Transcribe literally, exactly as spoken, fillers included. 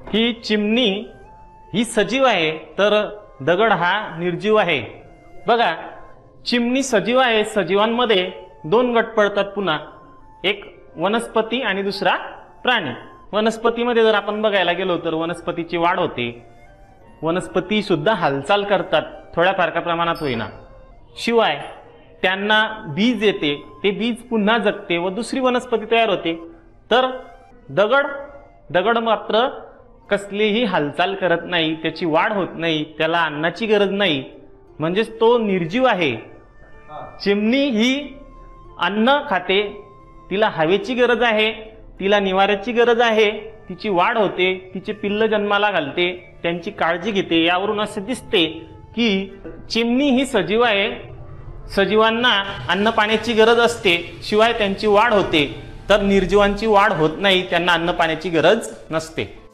की चिमणी ही सजीव आहे तर दगड हा निर्जीव आहे। बघा, चिमणी सजीव आहे, सजीवांमध्ये दोन गट पडतात पुन्हा, एक वनस्पती आणि दुसरा प्राणी। वनस्पतीमध्ये जर आपण बघायला गेलो तर वनस्पतीची वाढ होते, वनस्पती सुद्धा हालचाल करतात, थोड्याफार का प्रमाणात होईना, शिवाय त्यांना बीज येते, ते बीज पुन्हा जगते व दुसरी वनस्पती तयार होते। तर दगड दगड मात्र कसलीही हालचाल करत नाही, त्याची वाढ होत नाही, त्याला अन्नाची गरज नाही, म्हणजेच तो निर्जीव आहे। चिमणी ही अन्न खाते, तिला हवेची गरज आहे, तिला निवाऱ्याची गरज आहे, तिची वाढ होते, तिचे पिल्ल जन्माला घालते, त्यांची काळजी घेते। यावरून असे दिसते की चिमणी ही सजीव आहे, सजीवांना अन्न पाण्याची गरज असते, शिवाय त्यांची वाढ होते, तर निर्जीवांची वाढ होत नाही, त्यांना अन्न पाण्याची गरज नसते।